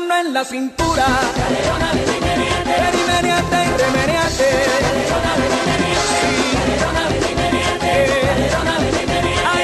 mano en la cintura. Caderona, ven y meneate. Ven y meneate y remeneate. Caderona, ven y meneate. Sí. Caderona, ven y meneate. Caderona, ven y meneate. Ay,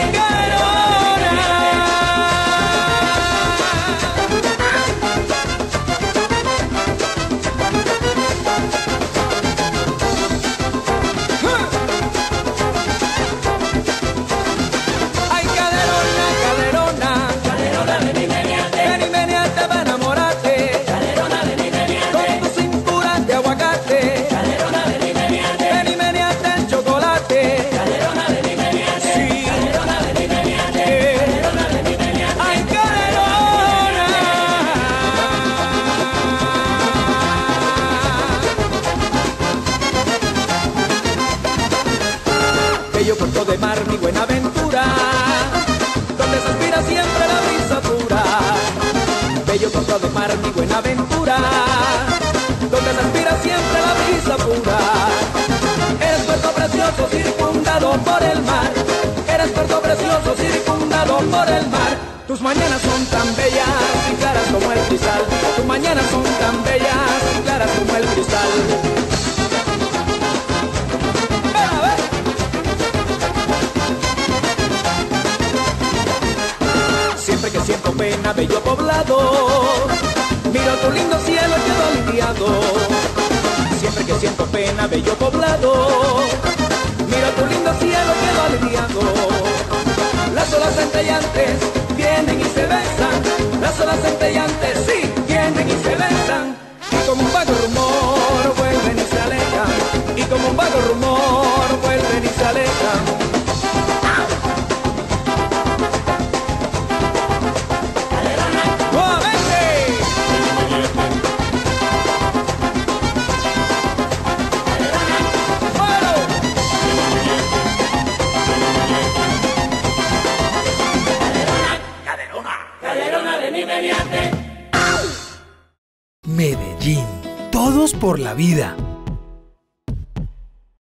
bello puerto de mar, mi Buenaventura, donde se aspira siempre la brisa pura. Bello puerto de mar, mi Buenaventura, donde se aspira siempre la brisa pura. Eres puerto precioso circundado por el mar. Eres puerto precioso circundado por el mar. Tus mañanas son tan bellas y claras como el cristal. Tus mañanas son tan bellas y claras como el cristal. Siempre que siento pena, bello poblado, miro tu lindo cielo, quedo aliviado. Siempre que siento pena, bello poblado, miro tu lindo cielo, quedo aliviado. Las olas centellantes vienen y se besan. Las olas centellantes, sí, vienen y se besan. Y como un vago rumor vuelven y se alejan. Y como un vago rumor vuelven y se alejan. Medellín, todos por la vida.